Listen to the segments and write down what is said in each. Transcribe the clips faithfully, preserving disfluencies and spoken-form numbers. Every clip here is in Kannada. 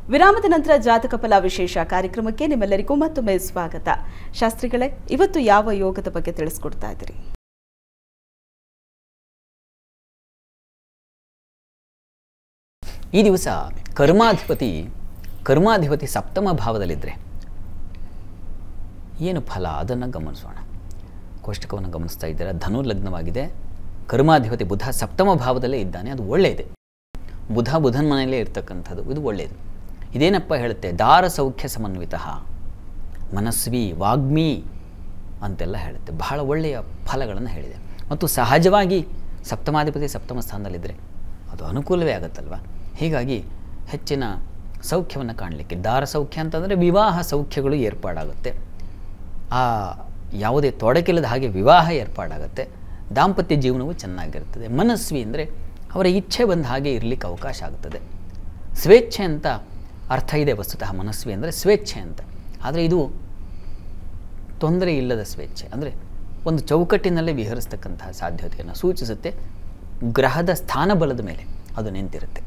ವಿರಾಮದ ನಂತರ ಜಾತಕ ಫಲ ವಿಶೇಷ ಕಾರ್ಯಕ್ರಮಕ್ಕೆ ನಿಮ್ಮೆಲ್ಲರಿಗೂ ಮತ್ತೊಮ್ಮೆ ಸ್ವಾಗತ. ಶಾಸ್ತ್ರಿಗಳೇ, ಇವತ್ತು ಯಾವ ಯೋಗದ ಬಗ್ಗೆ ತಿಳಿಸ್ಕೊಡ್ತಾ ಇದ್ದೀರಿ? ಈ ದಿವಸ ಕರ್ಮಾಧಿಪತಿ ಕರ್ಮಾಧಿಪತಿ ಸಪ್ತಮ ಭಾವದಲ್ಲಿದ್ದರೆ ಏನು ಫಲ ಅದನ್ನು ಗಮನಿಸೋಣ. ಕೋಷ್ಟಕವನ್ನು ಗಮನಿಸ್ತಾ ಇದ್ದೀರಾ? ಧನು ಲಗ್ನವಾಗಿದೆ, ಕರ್ಮಾಧಿಪತಿ ಬುಧ ಸಪ್ತಮ ಭಾವದಲ್ಲೇ ಇದ್ದಾನೆ, ಅದು ಒಳ್ಳೆಯದು. ಬುಧ ಬುಧನ ಮನೆಯಲ್ಲೇ ಇರ್ತಕ್ಕಂಥದ್ದು, ಇದು ಒಳ್ಳೆಯದು. ಇದೇನಪ್ಪ ಹೇಳುತ್ತೆ? ದಾರ ಸೌಖ್ಯ ಸಮನ್ವಿತ, ಮನಸ್ವಿ, ವಾಗ್ಮಿ ಅಂತೆಲ್ಲ ಹೇಳುತ್ತೆ. ಬಹಳ ಒಳ್ಳೆಯ ಫಲಗಳನ್ನು ಹೇಳಿದೆ. ಮತ್ತು ಸಹಜವಾಗಿ ಸಪ್ತಮಾಧಿಪತಿ ಸಪ್ತಮ ಸ್ಥಾನದಲ್ಲಿದ್ದರೆ ಅದು ಅನುಕೂಲವೇ ಆಗುತ್ತಲ್ವ. ಹೀಗಾಗಿ ಹೆಚ್ಚಿನ ಸೌಖ್ಯವನ್ನು ಕಾಣಲಿಕ್ಕೆ, ದಾರ ಸೌಖ್ಯ ಅಂತಂದರೆ ವಿವಾಹ ಸೌಖ್ಯಗಳು ಏರ್ಪಾಡಾಗುತ್ತೆ. ಆ ಯಾವುದೇ ತೊಡಕಿಲ್ಲದ ಹಾಗೆ ವಿವಾಹ ಏರ್ಪಾಡಾಗುತ್ತೆ. ದಾಂಪತ್ಯ ಜೀವನವು ಚೆನ್ನಾಗಿರ್ತದೆ. ಮನಸ್ವಿ ಅಂದರೆ ಅವರ ಇಚ್ಛೆ ಬಂದ ಹಾಗೆ ಇರಲಿಕ್ಕೆ ಅವಕಾಶ ಆಗುತ್ತದೆ. ಸ್ವೇಚ್ಛೆ ಅಂತ ಅರ್ಥ ಇದೆ ವಸ್ತುತಃ. ಮನಸ್ವಿ ಅಂದರೆ ಸ್ವೇಚ್ಛೆ ಅಂತ. ಆದರೆ ಇದು ತೊಂದರೆ ಇಲ್ಲದ ಸ್ವೇಚ್ಛೆ, ಅಂದರೆ ಒಂದು ಚೌಕಟ್ಟಿನಲ್ಲೇ ವಿಹರಿಸ್ತಕ್ಕಂತಹ ಸಾಧ್ಯತೆಯನ್ನು ಸೂಚಿಸುತ್ತೆ. ಗ್ರಹದ ಸ್ಥಾನಬಲದ ಮೇಲೆ ಅದು ನಿಂತಿರುತ್ತೆ.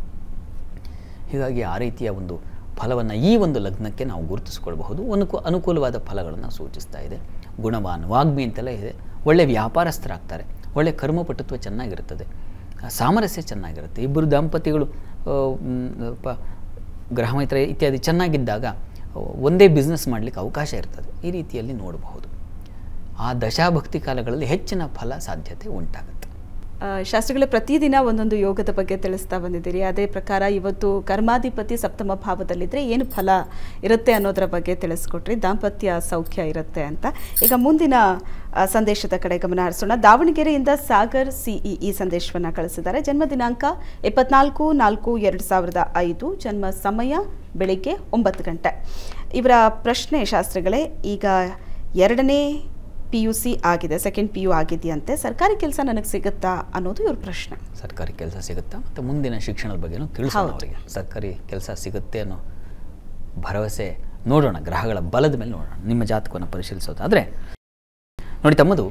ಹೀಗಾಗಿ ಆ ರೀತಿಯ ಒಂದು ಫಲವನ್ನು ಈ ಒಂದು ಲಗ್ನಕ್ಕೆ ನಾವು ಗುರುತಿಸಿಕೊಳ್ಬಹುದು. ಅನುಕೂ ಅನುಕೂಲವಾದ ಫಲಗಳನ್ನು ಸೂಚಿಸ್ತಾ ಇದೆ. ಗುಣವಾನ್, ವಾಗ್ಮಿ ಅಂತೆಲ್ಲ ಇದೆ. ಒಳ್ಳೆಯ ವ್ಯಾಪಾರಸ್ಥರಾಗ್ತಾರೆ. ಒಳ್ಳೆಯ ಕರ್ಮಪಟುತ್ವ ಚೆನ್ನಾಗಿರುತ್ತದೆ. ಸಾಮರಸ್ಯ ಚೆನ್ನಾಗಿರುತ್ತೆ. ಇಬ್ಬರು ದಾಂಪತಿಗಳು ಪ ಗ್ರಹಮೈತ್ರ ಇತ್ಯಾದಿ ಚೆನ್ನಾಗಿದ್ದಾಗ ಒಂದೇ ಬಿಸ್ನೆಸ್ ಮಾಡಲಿಕ್ಕೆ ಅವಕಾಶ ಇರ್ತದೆ. ಈ ರೀತಿಯಲ್ಲಿ ನೋಡಬಹುದು. ಆ ದಶಾಭಕ್ತಿ ಕಾಲಗಳಲ್ಲಿ ಹೆಚ್ಚಿನ ಫಲ ಸಾಧ್ಯತೆ ಉಂಟಾಗುತ್ತೆ. ಶಾಸ್ತ್ರಿಗಳೇ, ಪ್ರತಿದಿನ ಒಂದೊಂದು ಯೋಗದ ಬಗ್ಗೆ ತಿಳಿಸ್ತಾ ಬಂದಿದ್ದೀರಿ. ಅದೇ ಪ್ರಕಾರ ಇವತ್ತು ಕರ್ಮಾಧಿಪತಿ ಸಪ್ತಮ ಭಾವದಲ್ಲಿದ್ದರೆ ಏನು ಫಲ ಇರುತ್ತೆ ಅನ್ನೋದರ ಬಗ್ಗೆ ತಿಳಿಸ್ಕೊಟ್ರಿ. ದಾಂಪತ್ಯ ಸೌಖ್ಯ ಇರುತ್ತೆ ಅಂತ. ಈಗ ಮುಂದಿನ ಸಂದೇಶದ ಕಡೆ ಗಮನ ಹರಿಸೋಣ. ದಾವಣಗೆರೆಯಿಂದ ಸಾಗರ್ ಸಿಇ ಈ ಸಂದೇಶವನ್ನು ಕಳಿಸಿದ್ದಾರೆ. ಜನ್ಮ ದಿನಾಂಕ ಇಪ್ಪತ್ನಾಲ್ಕು ನಾಲ್ಕು ಎರಡು ಸಾವಿರದ ಐದು, ಜನ್ಮ ಸಮಯ ಬೆಳಿಗ್ಗೆ ಒಂಬತ್ತು ಗಂಟೆ. ಇವರ ಪ್ರಶ್ನೆ ಶಾಸ್ತ್ರಿಗಳೇ, ಈಗ ಎರಡನೇ ಪಿ ಯು ಸಿ ಆಗಿದೆ, ಸೆಕೆಂಡ್ ಪಿ ಯು ಆಗಿದೆಯಂತೆ. ಸರ್ಕಾರಿ ಕೆಲಸ ನನಗೆ ಸಿಗುತ್ತಾ ಅನ್ನೋದು ಇವ್ರ ಪ್ರಶ್ನೆ. ಸರ್ಕಾರಿ ಕೆಲಸ ಸಿಗುತ್ತಾ ಮತ್ತು ಮುಂದಿನ ಶಿಕ್ಷಣದ ಬಗ್ಗೆನೂ ತಿಳಿಸೋಣ ಅವರಿಗೆ. ಸರ್ಕಾರಿ ಕೆಲಸ ಸಿಗುತ್ತೆ ಅನ್ನೋ ಭರವಸೆ ನೋಡೋಣ, ಗ್ರಹಗಳ ಬಲದ ಮೇಲೆ ನೋಡೋಣ. ನಿಮ್ಮ ಜಾತಕವನ್ನು ಪರಿಶೀಲಿಸೋದಾದರೆ ನೋಡಿ, ತಮ್ಮದು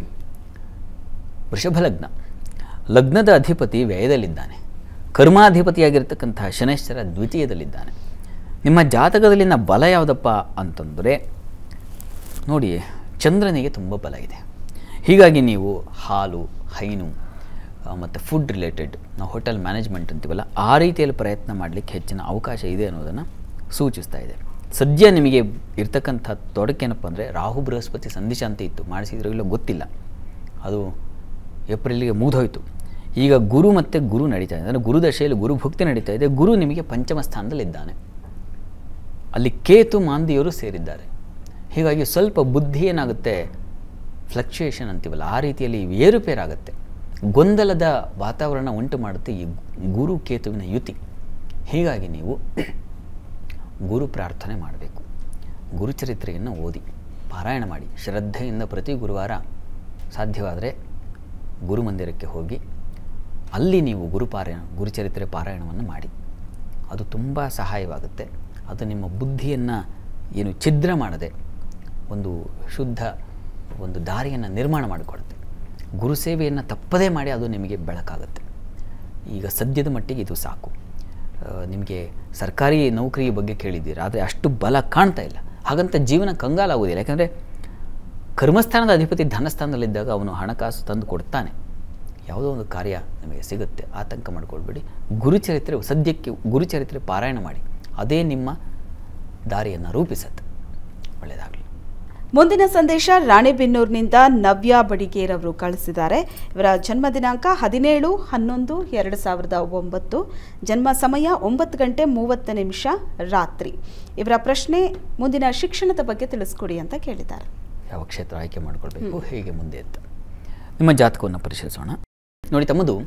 ವೃಷಭ ಲಗ್ನ. ಲಗ್ನದ ಅಧಿಪತಿ ವ್ಯಯದಲ್ಲಿದ್ದಾನೆ. ಕರ್ಮಾಧಿಪತಿಯಾಗಿರ್ತಕ್ಕಂತಹ ಶನೈಶ್ಚರ ದ್ವಿತೀಯದಲ್ಲಿದ್ದಾನೆ. ನಿಮ್ಮ ಜಾತಕದಲ್ಲಿನ ಬಲ ಯಾವುದಪ್ಪ ಅಂತಂದರೆ ನೋಡಿ, ಚಂದ್ರನಿಗೆ ತುಂಬ ಬಲ ಇದೆ. ಹೀಗಾಗಿ ನೀವು ಹಾಲು, ಹೈನು ಮತ್ತು ಫುಡ್ ರಿಲೇಟೆಡ್, ನಾವು ಹೋಟೆಲ್ ಮ್ಯಾನೇಜ್ಮೆಂಟ್ ಅಂತೀವಲ್ಲ, ಆ ರೀತಿಯಲ್ಲಿ ಪ್ರಯತ್ನ ಮಾಡಲಿಕ್ಕೆ ಹೆಚ್ಚಿನ ಅವಕಾಶ ಇದೆ ಅನ್ನೋದನ್ನು ಸೂಚಿಸ್ತಾ ಇದೆ. ಸದ್ಯ ನಿಮಗೆ ಇರ್ತಕ್ಕಂಥ ತೊಡಕೇನಪ್ಪ ಅಂದರೆ ರಾಹು ಬೃಹಸ್ಪತಿ ಸಂಧಿಶ ಅಂತ ಇತ್ತು, ಮಾಡಿಸಿದ್ರೂ ಇಲ್ಲ ಗೊತ್ತಿಲ್ಲ, ಅದು ಏಪ್ರಿಲ್ಗೆ ಮುಗಿದೋಯ್ತು. ಈಗ ಗುರು ಮತ್ತು ಗುರು ನಡೀತಾ ಇದೆ, ಅಂದರೆ ಗುರುದಶೆಯಲ್ಲಿ ಗುರುಭುಕ್ತಿ ನಡೀತಾ ಇದೆ. ಗುರು ನಿಮಗೆ ಪಂಚಮ ಸ್ಥಾನದಲ್ಲಿದ್ದಾನೆ. ಅಲ್ಲಿ ಕೇತು ಮಾಂದಿಯವರು ಸೇರಿದ್ದಾರೆ. ಹೀಗಾಗಿ ಸ್ವಲ್ಪ ಬುದ್ಧಿ ಏನಾಗುತ್ತೆ, ಫ್ಲಕ್ಚುಯೇಷನ್ ಅಂತೀವಲ್ಲ, ಆ ರೀತಿಯಲ್ಲಿ ಏರುಪೇರಾಗುತ್ತೆ. ಗೊಂದಲದ ವಾತಾವರಣ ಉಂಟು ಮಾಡುತ್ತೆ ಈ ಗುರು ಕೇತುವಿನ ಯುತಿ. ಹೀಗಾಗಿ ನೀವು ಗುರು ಪ್ರಾರ್ಥನೆ ಮಾಡಬೇಕು. ಗುರುಚರಿತ್ರೆಯನ್ನು ಓದಿ ಪಾರಾಯಣ ಮಾಡಿ ಶ್ರದ್ಧೆಯಿಂದ ಪ್ರತಿ ಗುರುವಾರ ಸಾಧ್ಯವಾದರೆ ಗುರುಮಂದಿರಕ್ಕೆ ಹೋಗಿ ಅಲ್ಲಿ ನೀವು ಗುರುಪಾರಾಯಣ ಗುರುಚರಿತ್ರೆ ಪಾರಾಯಣವನ್ನು ಮಾಡಿ. ಅದು ತುಂಬ ಸಹಾಯವಾಗುತ್ತೆ. ಅದು ನಿಮ್ಮ ಬುದ್ಧಿಯನ್ನು ಏನು ಛಿದ್ರ ಮಾಡದೆ ಒಂದು ಶುದ್ಧ ಒಂದು ದಾರಿಯನ್ನು ನಿರ್ಮಾಣ ಮಾಡಿಕೊಡುತ್ತೆ. ಗುರುಸೇವೆಯನ್ನು ತಪ್ಪದೇ ಮಾಡಿ, ಅದು ನಿಮಗೆ ಬೆಳಕಾಗುತ್ತೆ. ಈಗ ಸದ್ಯದ ಮಟ್ಟಿಗೆ ಇದು ಸಾಕು. ನಿಮಗೆ ಸರ್ಕಾರಿ ನೌಕರಿ ಬಗ್ಗೆ ಕೇಳಿದ್ದೀರಾ, ಆದರೆ ಅಷ್ಟು ಬಲ ಕಾಣ್ತಾ ಇಲ್ಲ. ಹಾಗಂತ ಜೀವನ ಕಂಗಾಲಾಗುವುದಿಲ್ಲ. ಯಾಕಂದರೆ ಕರ್ಮಸ್ಥಾನದ ಅಧಿಪತಿ ಧನಸ್ಥಾನದಲ್ಲಿದ್ದಾಗ ಅವನು ಹಣಕಾಸು ತಂದು ಕೊಡ್ತಾನೆ. ಯಾವುದೋ ಒಂದು ಕಾರ್ಯ ನಿಮಗೆ ಸಿಗುತ್ತೆ, ಆತಂಕ ಮಾಡಿಕೊಳ್ಬೇಡಿ. ಗುರುಚರಿತ್ರೆ ಸದ್ಯಕ್ಕೆ ಗುರುಚರಿತ್ರೆ ಪಾರಾಯಣ ಮಾಡಿ, ಅದೇ ನಿಮ್ಮ ದಾರಿಯನ್ನು ರೂಪಿಸುತ್ತೆ. ಒಳ್ಳೆಯದಾಗಲಿ. ಮುಂದಿನ ಸಂದೇಶ ರಾಣೆಬೆನ್ನೂರಿನಿಂದ ನವ್ಯ ಬಡಿಗೇರವರು ಕಳಿಸಿದ್ದಾರೆ. ಇವರ ಜನ್ಮ ದಿನಾಂಕ ಹದಿನೇಳು ಹನ್ನೊಂದು ಎರಡು ಸಾವಿರದ ಒಂಬತ್ತು, ಜನ್ಮ ಸಮಯ ಒಂಬತ್ತು ಗಂಟೆ ಮೂವತ್ತು ನಿಮಿಷ ರಾತ್ರಿ. ಇವರ ಪ್ರಶ್ನೆ, ಮುಂದಿನ ಶಿಕ್ಷಣದ ಬಗ್ಗೆ ತಿಳಿಸ್ಕೊಡಿ ಅಂತ ಕೇಳಿದ್ದಾರೆ. ಯಾವ ಕ್ಷೇತ್ರ ಆಯ್ಕೆ ಮಾಡಿಕೊಳ್ಬೇಕು, ಹೇಗೆ ಮುಂದೆ ಅಂತ ನಿಮ್ಮ ಜಾತಕವನ್ನು ಪರಿಶೀಲಿಸೋಣ. ನೋಡಿ, ತಮ್ಮದು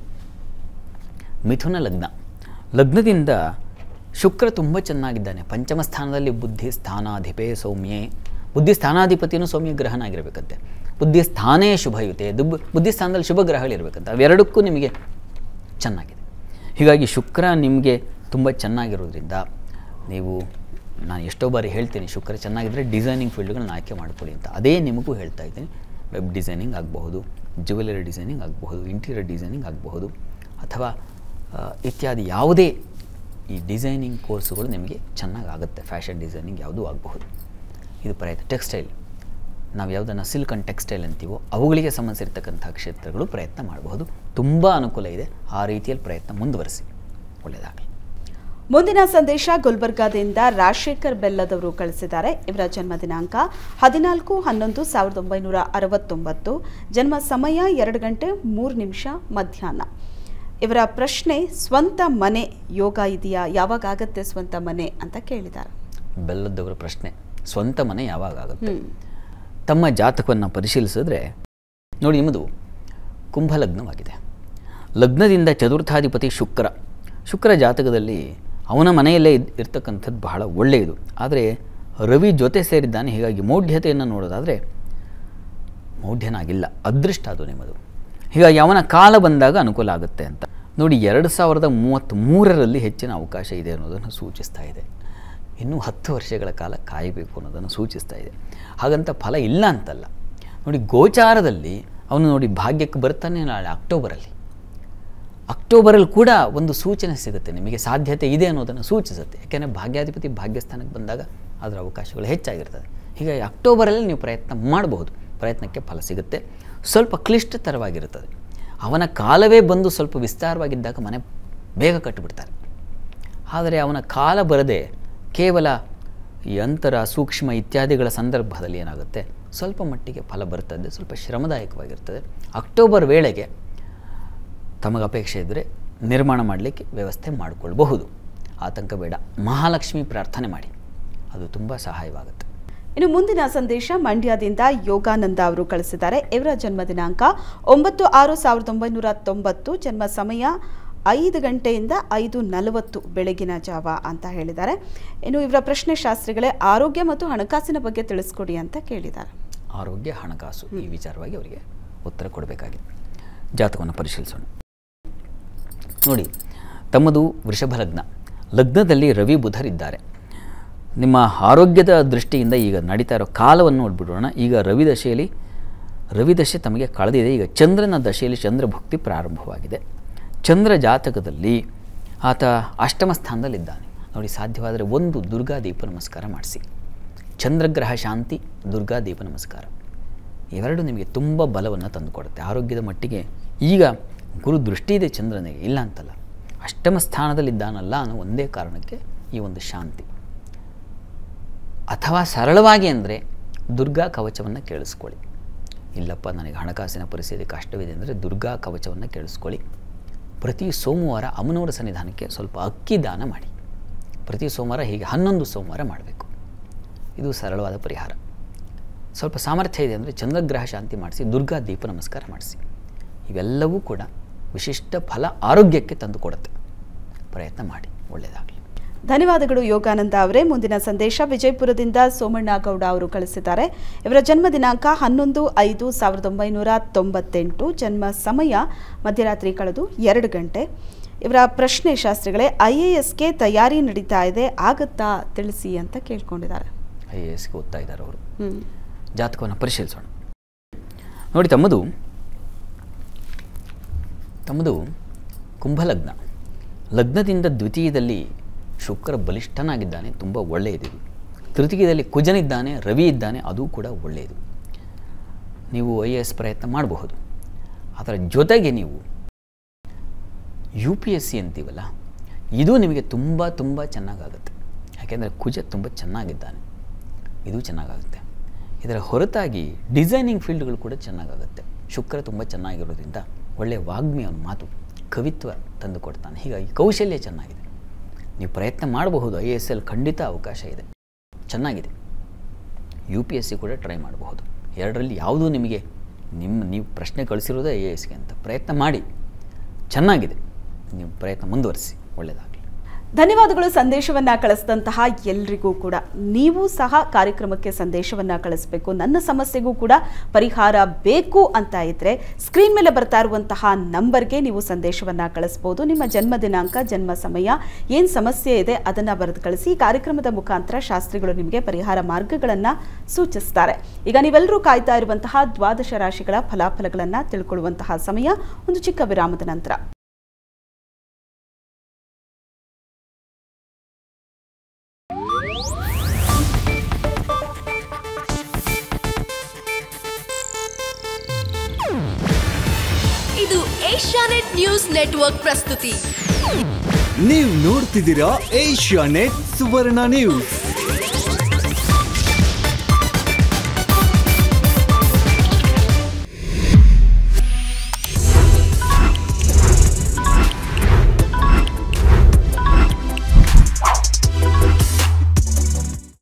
ಮಿಥುನ ಲಗ್ನ. ಲಗ್ನದಿಂದ ಶುಕ್ರ ತುಂಬ ಚೆನ್ನಾಗಿದ್ದಾನೆ. ಪಂಚಮ ಸ್ಥಾನದಲ್ಲಿ ಬುದ್ಧಿ ಸ್ಥಾನಾಧಿಪೇ ಸೌಮ್ಯೇ. ಬುದ್ಧಿ ಸ್ಥಾನಾಧಿಪತಿಯೂ ಸೌಮ್ಯ ಗ್ರಹನಾಗಿರಬೇಕಂತೆ. ಬುದ್ಧಿ ಸ್ಥಾನೇ ಶುಭಯುತೆ, ದುಬ್ ಬುದ್ಧಿ ಸ್ಥಾನದಲ್ಲಿ ಶುಭ ಗ್ರಹಗಳಿರಬೇಕಂತ. ಅವೆರಡಕ್ಕೂ ನಿಮಗೆ ಚೆನ್ನಾಗಿದೆ. ಹೀಗಾಗಿ ಶುಕ್ರ ನಿಮಗೆ ತುಂಬ ಚೆನ್ನಾಗಿರೋದ್ರಿಂದ ನೀವು, ನಾನು ಎಷ್ಟೋ ಬಾರಿ ಹೇಳ್ತೀನಿ, ಶುಕ್ರ ಚೆನ್ನಾಗಿದ್ದರೆ ಡಿಸೈನಿಂಗ್ ಫೀಲ್ಡ್ಗಳನ್ನ ಆಯ್ಕೆ ಮಾಡ್ಕೊಳ್ಳಿ ಅಂತ. ಅದೇ ನಿಮಗೂ ಹೇಳ್ತಾ ಇದ್ದೀನಿ. ವೆಬ್ ಡಿಸೈನಿಂಗ್ ಆಗಬಹುದು, ಜ್ಯುವೆಲರಿ ಡಿಸೈನಿಂಗ್ ಆಗಬಹುದು, ಇಂಟೀರಿಯರ್ ಡಿಸೈನಿಂಗ್ ಆಗಬಹುದು, ಅಥವಾ ಇತ್ಯಾದಿ ಯಾವುದೇ ಈ ಡಿಸೈನಿಂಗ್ ಕೋರ್ಸುಗಳು ನಿಮಗೆ ಚೆನ್ನಾಗಿ ಆಗುತ್ತೆ. ಫ್ಯಾಷನ್ ಡಿಸೈನಿಂಗ್ ಯಾವುದೂ ಆಗಬಹುದು. ಇದು ಪ್ರಯತ್ನ. ಟೆಕ್ಸ್ಟೈಲ್, ನಾವು ಯಾವುದನ್ನು ಸಿಲ್ಕ್ ಆ್ಯಂಡ್ ಟೆಕ್ಸ್ಟೈಲ್ ಅಂತೀವೋ ಅವುಗಳಿಗೆ ಸಂಬಂಧಿಸಿರ್ತಕ್ಕಂಥ ಕ್ಷೇತ್ರಗಳು ಪ್ರಯತ್ನ ಮಾಡಬಹುದು. ತುಂಬ ಅನುಕೂಲ ಇದೆ. ಆ ರೀತಿಯಲ್ಲಿ ಪ್ರಯತ್ನ ಮುಂದುವರಿಸಿ. ಒಳ್ಳೆಯದಾಗಲಿ. ಮುಂದಿನ ಸಂದೇಶ ಗುಲ್ಬರ್ಗಾದಿಂದ ರಾಜಶೇಖರ್ ಬೆಲ್ಲದವರು ಕಳಿಸಿದ್ದಾರೆ. ಇವರ ಜನ್ಮ ದಿನಾಂಕ ಹದಿನಾಲ್ಕು ಹನ್ನೊಂದು ಸಾವಿರದ ಒಂಬೈನೂರ ಅರವತ್ತೊಂಬತ್ತು. ಜನ್ಮ ಸಮಯ ಎರಡು ಗಂಟೆ ಮೂರು ನಿಮಿಷ ಮಧ್ಯಾಹ್ನ. ಇವರ ಪ್ರಶ್ನೆ, ಸ್ವಂತ ಮನೆ ಯೋಗ ಇದೆಯಾ, ಯಾವಾಗ ಆಗುತ್ತೆ ಸ್ವಂತ ಮನೆ ಅಂತ ಕೇಳಿದ್ದಾರೆ. ಬೆಲ್ಲದವರ ಪ್ರಶ್ನೆ, ಸ್ವಂತ ಮನೆ ಯಾವಾಗ ಆಗುತ್ತೆ? ತಮ್ಮ ಜಾತಕವನ್ನು ಪರಿಶೀಲಿಸಿದ್ರೆ ನೋಡಿ, ನಿಮ್ಮದು ಕುಂಭಲಗ್ನವಾಗಿದೆ. ಲಗ್ನದಿಂದ ಚತುರ್ಥಾಧಿಪತಿ ಶುಕ್ರ. ಶುಕ್ರ ಜಾತಕದಲ್ಲಿ ಅವನ ಮನೆಯಲ್ಲೇ ಇರ್ತಕ್ಕಂಥದ್ದು ಬಹಳ ಒಳ್ಳೆಯದು. ಆದರೆ ರವಿ ಜೊತೆ ಸೇರಿದ್ದಾನೆ. ಹೀಗಾಗಿ ಮೌಢ್ಯತೆಯನ್ನು ನೋಡೋದಾದರೆ ಮೌಢ್ಯನಾಗಿಲ್ಲ, ಅದೃಷ್ಟ ಅದು ನಿಮ್ಮದು. ಹೀಗಾಗಿ ಅವನ ಕಾಲ ಬಂದಾಗ ಅನುಕೂಲ ಆಗುತ್ತೆ ಅಂತ ನೋಡಿ. ಎರಡು ಸಾವಿರದ ಮೂವತ್ತ್ಮೂರರಲ್ಲಿ ಹೆಚ್ಚಿನ ಅವಕಾಶ ಇದೆ ಅನ್ನೋದನ್ನು ಸೂಚಿಸ್ತಾ ಇದೆ. ಇನ್ನೂ ಹತ್ತು ವರ್ಷಗಳ ಕಾಲ ಕಾಯಬೇಕು ಅನ್ನೋದನ್ನು ಸೂಚಿಸ್ತಾ ಇದೆ. ಹಾಗಂತ ಫಲ ಇಲ್ಲ ಅಂತಲ್ಲ. ನೋಡಿ, ಗೋಚಾರದಲ್ಲಿ ಅವನು ನೋಡಿ ಭಾಗ್ಯಕ್ಕೆ ಬರ್ತಾನೆ ನಾಳೆ ಅಕ್ಟೋಬರಲ್ಲಿ. ಅಕ್ಟೋಬರಲ್ಲಿ ಕೂಡ ಒಂದು ಸೂಚನೆ ಸಿಗುತ್ತೆ, ನಿಮಗೆ ಸಾಧ್ಯತೆ ಇದೆ ಅನ್ನೋದನ್ನು ಸೂಚಿಸುತ್ತೆ. ಯಾಕೆಂದರೆ ಭಾಗ್ಯಾಧಿಪತಿ ಭಾಗ್ಯಸ್ಥಾನಕ್ಕೆ ಬಂದಾಗ ಅದರ ಅವಕಾಶಗಳು ಹೆಚ್ಚಾಗಿರ್ತದೆ. ಹೀಗಾಗಿ ಅಕ್ಟೋಬರಲ್ಲಿ ನೀವು ಪ್ರಯತ್ನ ಮಾಡಬಹುದು. ಪ್ರಯತ್ನಕ್ಕೆ ಫಲ ಸಿಗುತ್ತೆ. ಸ್ವಲ್ಪ ಕ್ಲಿಷ್ಟತರವಾಗಿರುತ್ತದೆ. ಅವನ ಕಾಲವೇ ಬಂದು ಸ್ವಲ್ಪ ವಿಸ್ತಾರವಾಗಿದ್ದಾಗ ಮನೆ ಬೇಗ ಕಟ್ಟಿಬಿಡ್ತಾರೆ. ಆದರೆ ಅವನ ಕಾಲ ಬರದೆ ಕೇವಲ ಈ ಅಂತರ ಸೂಕ್ಷ್ಮ ಇತ್ಯಾದಿಗಳ ಸಂದರ್ಭದಲ್ಲಿ ಏನಾಗುತ್ತೆ, ಸ್ವಲ್ಪ ಮಟ್ಟಿಗೆ ಫಲ ಬರ್ತದೆ, ಸ್ವಲ್ಪ ಶ್ರಮದಾಯಕವಾಗಿರ್ತದೆ. ಅಕ್ಟೋಬರ್ ವೇಳೆಗೆ ತಮಗೆ ಅಪೇಕ್ಷೆ ಇದ್ದರೆ ನಿರ್ಮಾಣ ಮಾಡಲಿಕ್ಕೆ ವ್ಯವಸ್ಥೆ ಮಾಡಿಕೊಳ್ಬಹುದು. ಆತಂಕ ಬೇಡ. ಮಹಾಲಕ್ಷ್ಮಿ ಪ್ರಾರ್ಥನೆ ಮಾಡಿ, ಅದು ತುಂಬ ಸಹಾಯವಾಗುತ್ತೆ. ಇನ್ನು ಮುಂದಿನ ಸಂದೇಶ ಮಂಡ್ಯದಿಂದ ಯೋಗಾನಂದ ಅವರು ಕಳಿಸಿದ್ದಾರೆ. ಇವರ ಜನ್ಮ ದಿನಾಂಕ ಒಂಬತ್ತು ಆರು ಸಾವಿರದ ಒಂಬೈನೂರ ತೊಂಬತ್ತು. ಜನ್ಮ ಸಮಯ ಐದು ಗಂಟೆಯಿಂದ ಐದು ನಲವತ್ತು ಬೆಳಗಿನ ಜಾವ ಅಂತ ಹೇಳಿದ್ದಾರೆ. ಇನ್ನು ಇವರ ಪ್ರಶ್ನೆ, ಶಾಸ್ತ್ರಿಗಳೇ, ಆರೋಗ್ಯ ಮತ್ತು ಹಣಕಾಸಿನ ಬಗ್ಗೆ ತಿಳಿಸ್ಕೊಡಿ ಅಂತ ಕೇಳಿದ್ದಾರೆ. ಆರೋಗ್ಯ, ಹಣಕಾಸು ಈ ವಿಚಾರವಾಗಿ ಅವರಿಗೆ ಉತ್ತರ ಕೊಡಬೇಕಾಗಿದೆ. ಜಾತಕವನ್ನು ಪರಿಶೀಲಿಸೋಣ. ನೋಡಿ, ತಮ್ಮದು ವೃಷಭ ಲಗ್ನ. ಲಗ್ನದಲ್ಲಿ ರವಿ ಬುಧರಿದ್ದಾರೆ. ನಿಮ್ಮ ಆರೋಗ್ಯದ ದೃಷ್ಟಿಯಿಂದ ಈಗ ನಡೀತಾ ಇರೋ ಕಾಲವನ್ನು ನೋಡಿಬಿಡೋಣ. ಈಗ ರವಿ ದಶೆಯಲ್ಲಿ ರವಿ ದಶೆ ತಮಗೆ ಕಳೆದಿದೆ. ಈಗ ಚಂದ್ರನ ದಶೆಯಲ್ಲಿ ಚಂದ್ರಭುಕ್ತಿ ಪ್ರಾರಂಭವಾಗಿದೆ. ಚಂದ್ರ ಜಾತಕದಲ್ಲಿ ಆತ ಅಷ್ಟಮ ಸ್ಥಾನದಲ್ಲಿದ್ದಾನೆ. ನೋಡಿ, ಸಾಧ್ಯವಾದರೆ ಒಂದು ದುರ್ಗಾ ದೀಪ ನಮಸ್ಕಾರ ಮಾಡಿಸಿ. ಚಂದ್ರಗ್ರಹ ಶಾಂತಿ, ದುರ್ಗಾ ದೀಪ ನಮಸ್ಕಾರ ಇವೆರಡು ನಿಮಗೆ ತುಂಬ ಬಲವನ್ನು ತಂದುಕೊಡುತ್ತೆ. ಆರೋಗ್ಯದ ಮಟ್ಟಿಗೆ ಈಗ ಗುರು ದೃಷ್ಟಿ ಇದೆ ಚಂದ್ರನಿಗೆ, ಇಲ್ಲ ಅಂತಲ್ಲ. ಅಷ್ಟಮ ಸ್ಥಾನದಲ್ಲಿದ್ದಾನಲ್ಲ ಅನ್ನೋ ಒಂದೇ ಕಾರಣಕ್ಕೆ ಈ ಒಂದು ಶಾಂತಿ. ಅಥವಾ ಸರಳವಾಗಿ ಅಂದರೆ ದುರ್ಗಾ ಕವಚವನ್ನು ಕೇಳಿಸ್ಕೊಳ್ಳಿ. ಇಲ್ಲಪ್ಪ, ನನಗೆ ಹಣಕಾಸಿನ ಪರಿಸ್ಥಿತಿ ಕಷ್ಟವಿದೆ ಅಂದರೆ ದುರ್ಗಾ ಕವಚವನ್ನು ಕೇಳಿಸ್ಕೊಳ್ಳಿ. ಪ್ರತಿ ಸೋಮವಾರ ಅಮ್ಮನವರ ಸನ್ನಿಧಾನಕ್ಕೆ ಸ್ವಲ್ಪ ಅಕ್ಕಿ ದಾನ ಮಾಡಿ. ಪ್ರತಿ ಸೋಮವಾರ ಹೀಗೆ ಹನ್ನೊಂದು ಸೋಮವಾರ ಮಾಡಬೇಕು. ಇದು ಸರಳವಾದ ಪರಿಹಾರ. ಸ್ವಲ್ಪ ಸಾಮರ್ಥ್ಯ ಇದೆ ಅಂದರೆ ಚಂದ್ರಗ್ರಹ ಶಾಂತಿ ಮಾಡಿಸಿ, ದುರ್ಗಾ ದೀಪ ನಮಸ್ಕಾರ ಮಾಡಿಸಿ. ಇವೆಲ್ಲವೂ ಕೂಡ ವಿಶಿಷ್ಟ ಫಲ ಆರೋಗ್ಯಕ್ಕೆ ತಂದು ಕೊಡುತ್ತೆ. ಪ್ರಯತ್ನ ಮಾಡಿ. ಒಳ್ಳೆಯದಾಗಲಿ. ಧನ್ಯವಾದಗಳು ಯೋಗಾನಂದ ಅವರೇ. ಮುಂದಿನ ಸಂದೇಶ ವಿಜಯಪುರದಿಂದ ಸೋಮಣ್ಣ ಗೌಡ ಅವರು ಕಳಿಸಿದ್ದಾರೆ. ಇವರ ಜನ್ಮ ದಿನಾಂಕ ಹನ್ನೊಂದು ಐದು ಸಾವಿರದ ಒಂಬೈನೂರ ತೊಂಬತ್ತೆಂಟು. ಜನ್ಮ ಸಮಯ ಮಧ್ಯರಾತ್ರಿ ಕಳೆದು ಎರಡು ಗಂಟೆ. ಇವರ ಪ್ರಶ್ನೆ, ಶಾಸ್ತ್ರಿಗಳೇ, ಐ ಎ ಎಸ್ಗೆ ತಯಾರಿ ನಡೀತಾ ಇದೆ, ಆಗುತ್ತಾ ತಿಳಿಸಿ ಅಂತ ಕೇಳ್ಕೊಂಡಿದ್ದಾರೆ. ಐ ಎ ಎಸ್ಗೆ ಓದ್ತಾ ಇದ್ದಾರೆ ಅವರು. ಜಾತಕವನ್ನು ಪರಿಶೀಲಿಸೋಣ. ನೋಡಿ, ತಮ್ಮದು ತಮ್ಮದು ಕುಂಭಲಗ್ನ. ಲಗ್ನದಿಂದ ದ್ವಿತೀಯದಲ್ಲಿ ಶುಕ್ರ ಬಲಿಷ್ಠನಾಗಿದ್ದಾನೆ, ತುಂಬ ಒಳ್ಳೆಯದು. ತೃತೀಯದಲ್ಲಿ ಕುಜನಿದ್ದಾನೆ, ರವಿ ಇದ್ದಾನೆ, ಅದು ಕೂಡ ಒಳ್ಳೆಯದು. ನೀವು ಐ ಎ ಎಸ್ ಪ್ರಯತ್ನ ಮಾಡಬಹುದು. ಅದರ ಜೊತೆಗೆ ನೀವು ಯು ಪಿ ಎಸ್ ಸಿ ಅಂತೀವಲ್ಲ, ಇದು ನಿಮಗೆ ತುಂಬ ತುಂಬ ಚೆನ್ನಾಗಾಗುತ್ತೆ. ಯಾಕೆಂದರೆ ಕುಜ ತುಂಬ ಚೆನ್ನಾಗಿದ್ದಾನೆ, ಇದು ಚೆನ್ನಾಗಾಗುತ್ತೆ. ಇದರ ಹೊರತಾಗಿ ಡಿಸೈನಿಂಗ್ ಫೀಲ್ಡ್ಗಳು ಕೂಡ ಚೆನ್ನಾಗಾಗುತ್ತೆ. ಶುಕ್ರ ತುಂಬ ಚೆನ್ನಾಗಿರೋದ್ರಿಂದ ಒಳ್ಳೆಯ ವಾಗ್ಮಿ, ಅವನ ಮಾತು ಕವಿತ್ವ ತಂದು ಕೊಡ್ತಾನೆ. ಹೀಗಾಗಿ ಕೌಶಲ್ಯ ಚೆನ್ನಾಗಿದೆ. ನೀವು ಪ್ರಯತ್ನ ಮಾಡಬಹುದು. ಐ ಎ ಎಸ್ ಎಲ್ ಖಂಡಿತ ಅವಕಾಶ ಇದೆ, ಚೆನ್ನಾಗಿದೆ. ಯು ಪಿ ಎಸ್ ಸಿ ಕೂಡ ಟ್ರೈ ಮಾಡಬಹುದು. ಎರಡರಲ್ಲಿ ಯಾವುದೂ ನಿಮಗೆ ನಿಮ್ಮ ನೀವು ಪ್ರಶ್ನೆ ಕಳಿಸಿರೋದೇ ಐ ಎ ಎಸ್ಗೆ ಅಂತ ಪ್ರಯತ್ನ ಮಾಡಿ. ಚೆನ್ನಾಗಿದೆ, ನೀವು ಪ್ರಯತ್ನ ಮುಂದುವರಿಸಿ. ಒಳ್ಳೆಯದಾಗಲಿ. ಧನ್ಯವಾದಗಳು ಸಂದೇಶವನ್ನು ಕಳಿಸಿದಂತಹ ಎಲ್ರಿಗೂ ಕೂಡ. ನೀವು ಸಹ ಕಾರ್ಯಕ್ರಮಕ್ಕೆ ಸಂದೇಶವನ್ನು ಕಳಿಸಬೇಕು. ನನ್ನ ಸಮಸ್ಯೆಗೂ ಕೂಡ ಪರಿಹಾರ ಬೇಕು ಅಂತ ಇದ್ದರೆ ಸ್ಕ್ರೀನ್ ಮೇಲೆ ಬರ್ತಾ ಇರುವಂತಹ ನಂಬರ್ಗೆ ನೀವು ಸಂದೇಶವನ್ನು ಕಳಿಸ್ಬೋದು. ನಿಮ್ಮ ಜನ್ಮ ದಿನಾಂಕ, ಜನ್ಮ ಸಮಯ, ಏನು ಸಮಸ್ಯೆ ಇದೆ ಅದನ್ನು ಬರೆದು ಕಳಿಸಿ. ಈ ಕಾರ್ಯಕ್ರಮದ ಮುಖಾಂತರ ಶಾಸ್ತ್ರಿಗಳು ನಿಮಗೆ ಪರಿಹಾರ ಮಾರ್ಗಗಳನ್ನು ಸೂಚಿಸ್ತಾರೆ. ಈಗ ನೀವೆಲ್ಲರೂ ಕಾಯ್ತಾ ಇರುವಂತಹ ದ್ವಾದಶ ರಾಶಿಗಳ ಫಲಾಫಲಗಳನ್ನು ತಿಳ್ಕೊಳ್ಳುವಂತಹ ಸಮಯ. ಒಂದು ಚಿಕ್ಕ ವಿರಾಮದ ನಂತರ ಏಷ್ಯಾನೆಟ್ ನ್ಯೂಸ್ ನೆಟ್ವರ್ಕ್ ಪ್ರಸ್ತುತಿ. ನೀವು ನೋಡ್ತಿದ್ದೀರಾ ಏಷ್ಯಾನೆಟ್ ಸುವರ್ಣ ನ್ಯೂಸ್.